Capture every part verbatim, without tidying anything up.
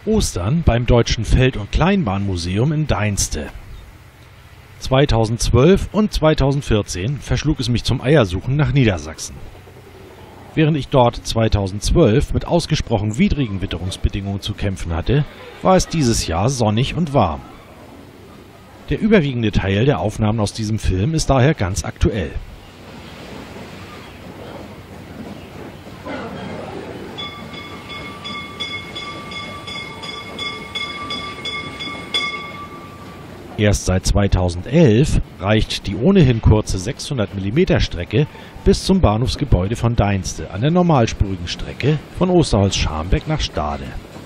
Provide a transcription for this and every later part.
Ostern beim Deutschen Feld- und Kleinbahnmuseum in Deinste. zweitausendzwölf und zweitausendvierzehn verschlug es mich zum Eiersuchen nach Niedersachsen. Während ich dort zweitausendzwölf mit ausgesprochen widrigen Witterungsbedingungen zu kämpfen hatte, war es dieses Jahr sonnig und warm. Der überwiegende Teil der Aufnahmen aus diesem Film ist daher ganz aktuell. Erst seit zweitausendelf reicht die ohnehin kurze sechshundert Millimeter Strecke bis zum Bahnhofsgebäude von Deinste an der normalspurigen Strecke von Osterholz-Scharmbeck nach Stade.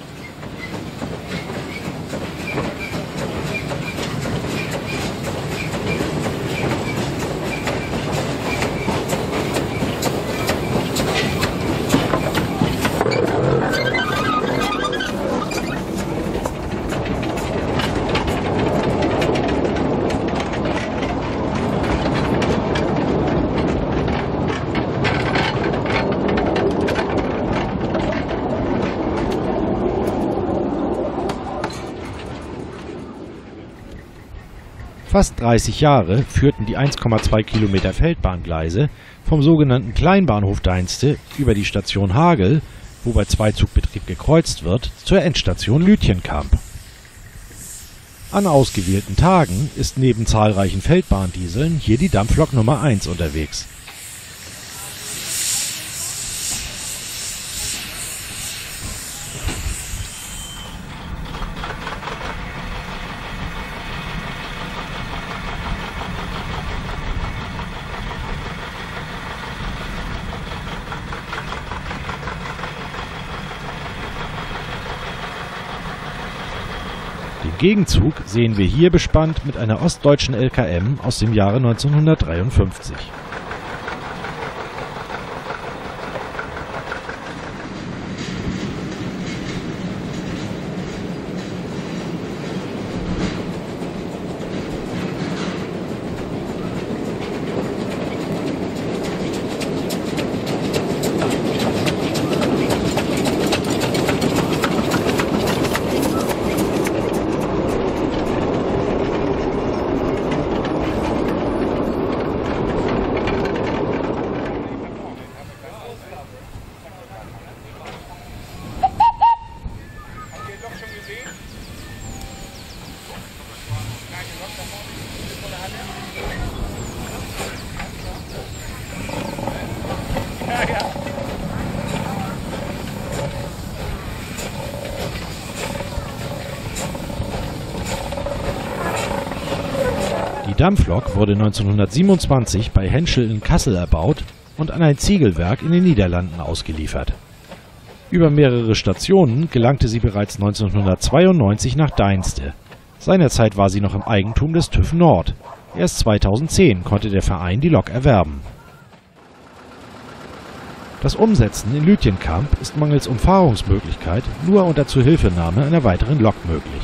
Fast dreißig Jahre führten die eins Komma zwei Kilometer Feldbahngleise vom sogenannten Kleinbahnhof Deinste über die Station Hagel, wo bei Zweizugbetrieb gekreuzt wird, zur Endstation Lütjenkamp. An ausgewählten Tagen ist neben zahlreichen Feldbahndieseln hier die Dampflok Nummer eins unterwegs. Den Gegenzug sehen wir hier bespannt mit einer ostdeutschen L K M aus dem Jahre neunzehnhundertdreiundfünfzig. Die Dampflok wurde neunzehnhundertsiebenundzwanzig bei Henschel in Kassel erbaut und an ein Ziegelwerk in den Niederlanden ausgeliefert. Über mehrere Stationen gelangte sie bereits neunzehnhundertzweiundneunzig nach Deinste. Seinerzeit war sie noch im Eigentum des TÜV Nord. Erst zweitausendzehn konnte der Verein die Lok erwerben. Das Umsetzen in Lütjenkamp ist mangels Umfahrungsmöglichkeit nur unter Zuhilfenahme einer weiteren Lok möglich.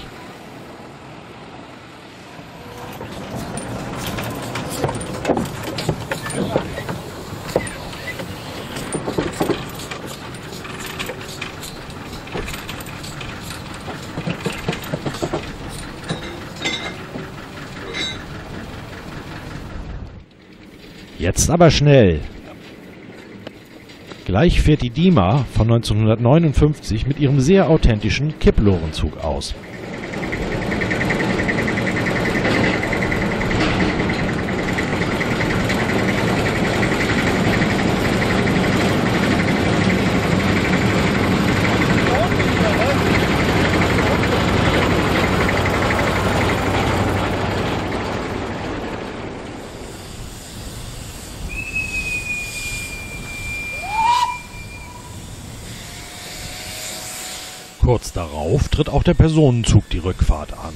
Jetzt aber schnell! Gleich fährt die DIMA von neunzehnhundertneunundfünfzig mit ihrem sehr authentischen Kipplorenzug aus. Kurz darauf tritt auch der Personenzug die Rückfahrt an.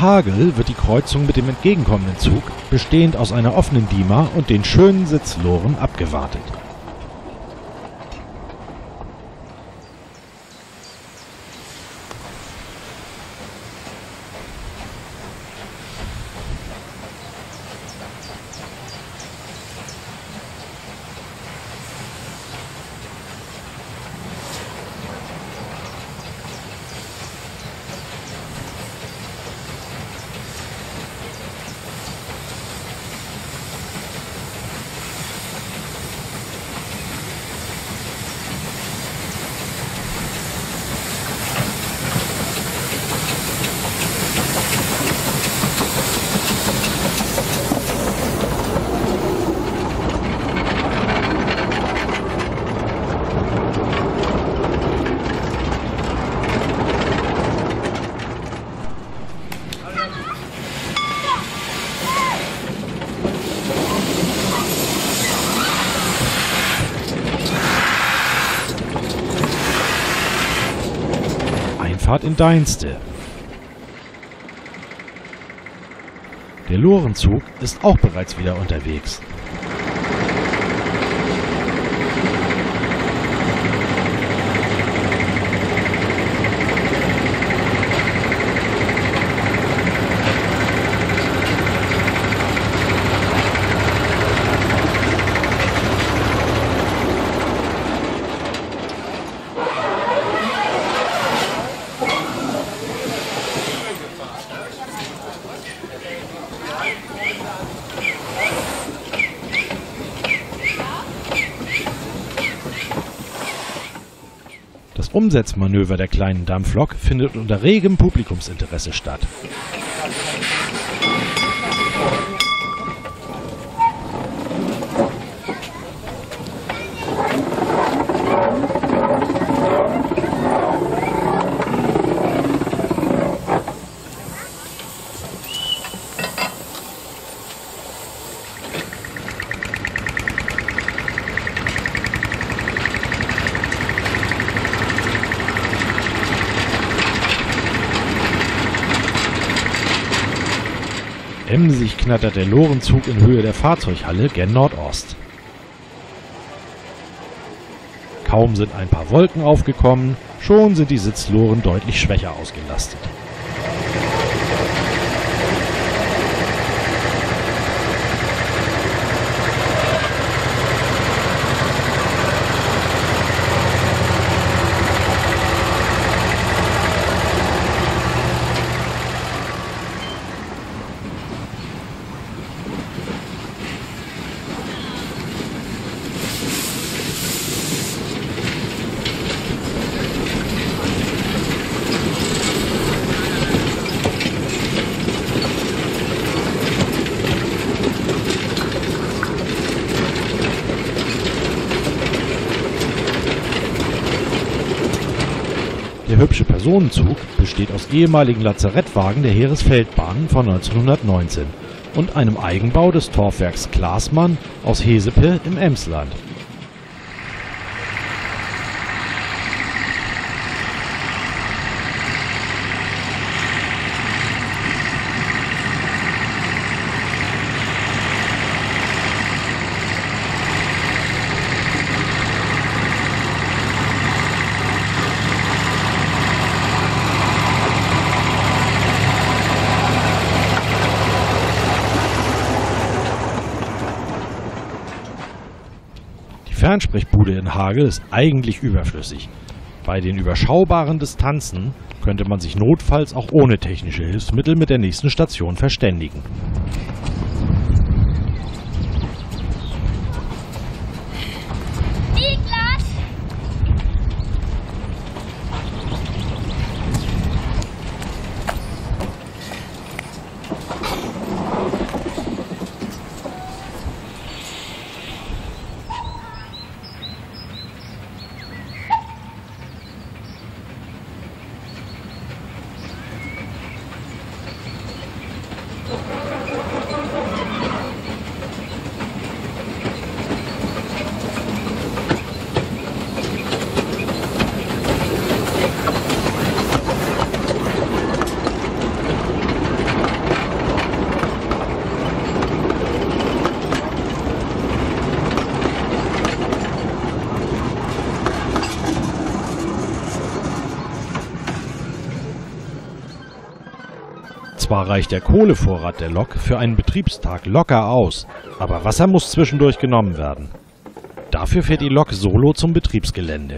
Hagel wird die Kreuzung mit dem entgegenkommenden Zug, bestehend aus einer offenen Dima und den schönen Sitzloren, abgewartet. Einfahrt in Deinste. Der Lorenzug ist auch bereits wieder unterwegs. Das Umsetzmanöver der kleinen Dampflok findet unter regem Publikumsinteresse statt. Emsig knattert der Lorenzug in Höhe der Fahrzeughalle gen Nordost. Kaum sind ein paar Wolken aufgekommen, schon sind die Sitzloren deutlich schwächer ausgelastet. Der hübsche Personenzug besteht aus ehemaligen Lazarettwagen der Heeresfeldbahnen von neunzehnhundertneunzehn und einem Eigenbau des Torfwerks Glasmann aus Hesepe im Emsland. Die Fernsprechbude in Hagel ist eigentlich überflüssig. Bei den überschaubaren Distanzen könnte man sich notfalls auch ohne technische Hilfsmittel mit der nächsten Station verständigen. Zwar reicht der Kohlevorrat der Lok für einen Betriebstag locker aus, aber Wasser muss zwischendurch genommen werden. Dafür fährt die Lok solo zum Betriebsgelände.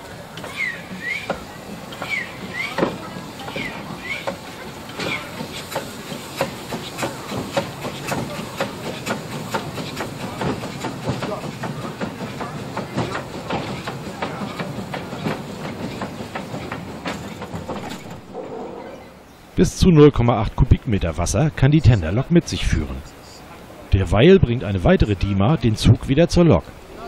Bis zu null Komma acht Kubikmeter Wasser kann die Tenderlok mit sich führen. Derweil bringt eine weitere D I M A den Zug wieder zur Lok.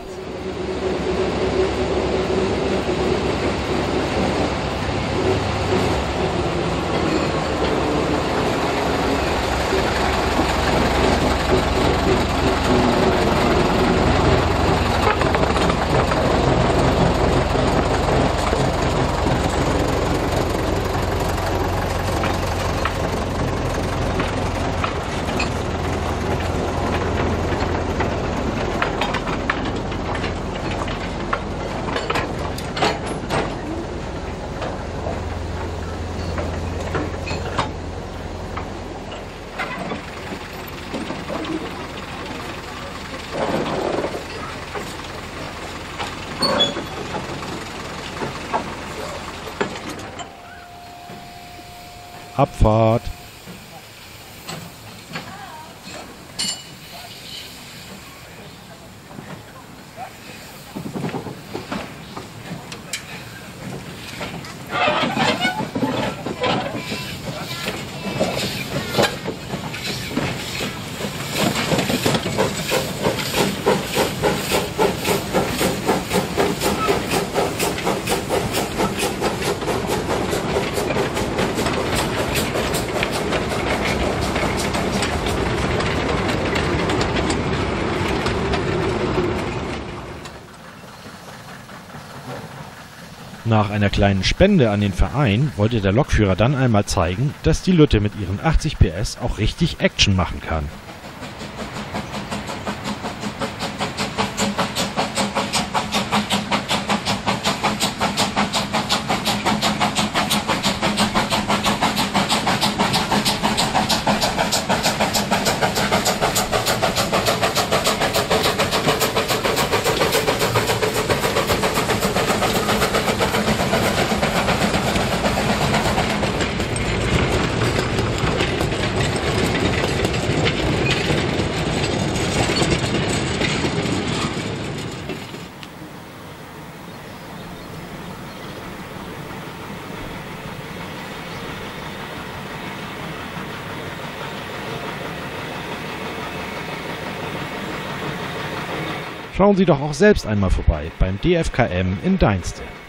Abfahrt. Nach einer kleinen Spende an den Verein wollte der Lokführer dann einmal zeigen, dass die Lütte mit ihren achtzig P S auch richtig Action machen kann. Schauen Sie doch auch selbst einmal vorbei beim D F K M in Deinste.